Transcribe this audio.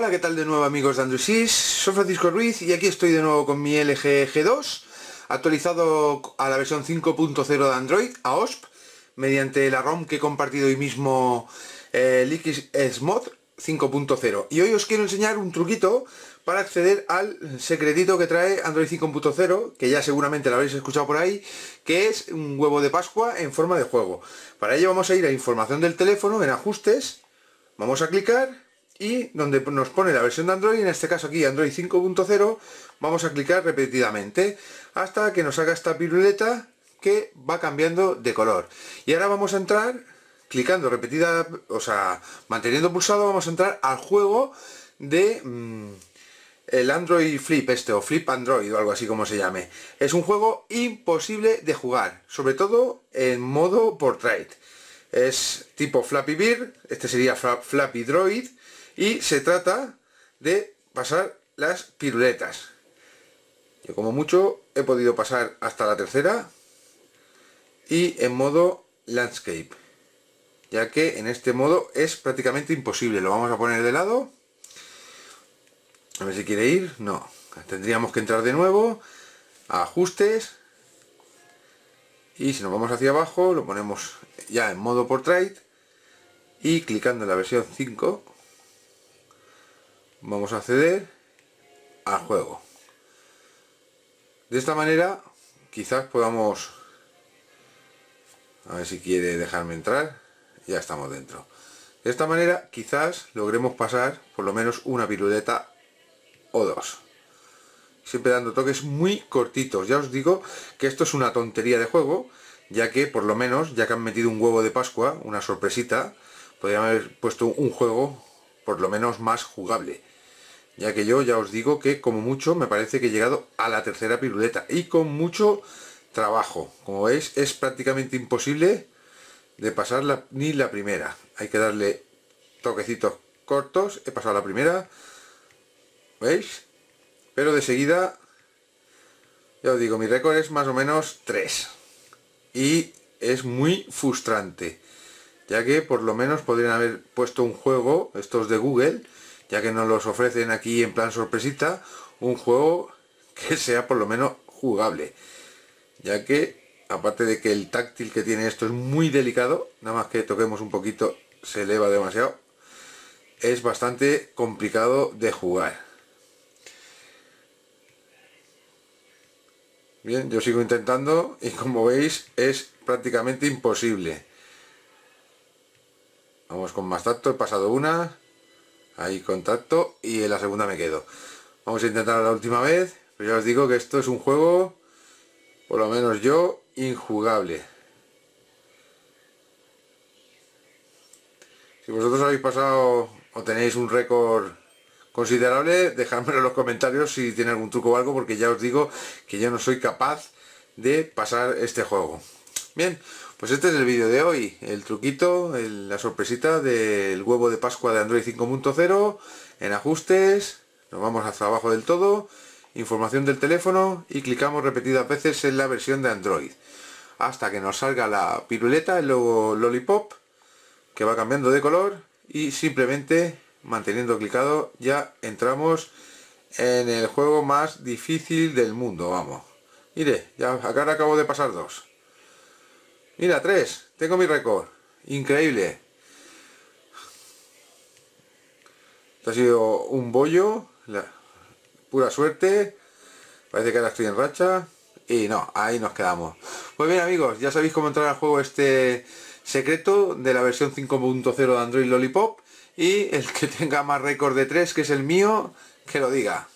Hola, ¿qué tal de nuevo amigos de Android Sys? Soy Francisco Ruiz y aquí estoy de nuevo con mi LG G2 actualizado a la versión 5.0 de Android, a OSP, mediante la ROM que he compartido hoy mismo, LiquidSmod 5.0. Y hoy os quiero enseñar un truquito para acceder al secretito que trae Android 5.0, que ya seguramente lo habréis escuchado por ahí, que es un huevo de Pascua en forma de juego. Para ello vamos a ir a información del teléfono, en ajustes, vamos a clicar y donde nos pone la versión de Android, en este caso aquí Android 5.0, vamos a clicar repetidamente hasta que nos haga esta piruleta que va cambiando de color. Y ahora vamos a entrar, clicando repetida, o sea, manteniendo pulsado, vamos a entrar al juego de el Android Flip o Flip Android o algo así como se llame. Es un juego imposible de jugar, sobre todo en modo portrait. Es tipo Flappy Bird, este sería Flappy Droid, y se trata de pasar las piruletas. Yo como mucho he podido pasar hasta la tercera y en modo landscape, ya que en este modo es prácticamente imposible. Lo vamos a poner de lado, a ver si quiere ir. No, tendríamos que entrar de nuevo a ajustes y si nos vamos hacia abajo lo ponemos ya en modo portrait y clicando en la versión 5 vamos a acceder al juego. De esta manera quizás podamos, a ver si quiere dejarme entrar, ya estamos dentro. De esta manera quizás logremos pasar por lo menos una piruleta o dos, siempre dando toques muy cortitos. Ya os digo que esto es una tontería de juego, ya que por lo menos, ya que han metido un huevo de Pascua, una sorpresita, podrían haber puesto un juego por lo menos más jugable, ya que yo ya os digo que como mucho me parece que he llegado a la tercera piruleta y con mucho trabajo. Como veis, es prácticamente imposible de pasar ni la primera. Hay que darle toquecitos cortos. He pasado la primera, ¿veis? Pero de seguida, ya os digo, mi récord es más o menos 3 y es muy frustrante, ya que por lo menos podrían haber puesto un juego, estos de Google, ya que nos los ofrecen aquí en plan sorpresita, un juego que sea por lo menos jugable, ya que aparte de que el táctil que tiene esto es muy delicado, nada más que toquemos un poquito se eleva demasiado, es bastante complicado de jugar. Bien, yo sigo intentando y como veis es prácticamente imposible. Vamos con más tacto, he pasado una, ahí contacto y en la segunda me quedo. Vamos a intentar la última vez, pero ya os digo que esto es un juego, por lo menos yo, injugable. Si vosotros habéis pasado o tenéis un récord considerable, dejadmelo en los comentarios si tiene algún truco o algo, porque ya os digo que yo no soy capaz de pasar este juego. Bien, pues este es el vídeo de hoy, el truquito, la sorpresita del huevo de Pascua de Android 5.0. En ajustes, nos vamos hacia abajo del todo, información del teléfono y clicamos repetidas veces en la versión de Android hasta que nos salga la piruleta, el logo Lollipop, que va cambiando de color, y simplemente manteniendo clicado ya entramos en el juego más difícil del mundo. Vamos, mire, ya acá acabo de pasar 2. Mira, 3, tengo mi récord. Increíble. Esto ha sido un bollo, pura suerte. Parece que ahora estoy en racha. Y no, ahí nos quedamos. Pues bien amigos, ya sabéis cómo entrar al juego este secreto de la versión 5.0 de Android Lollipop. Y el que tenga más récord de 3, que es el mío, que lo diga.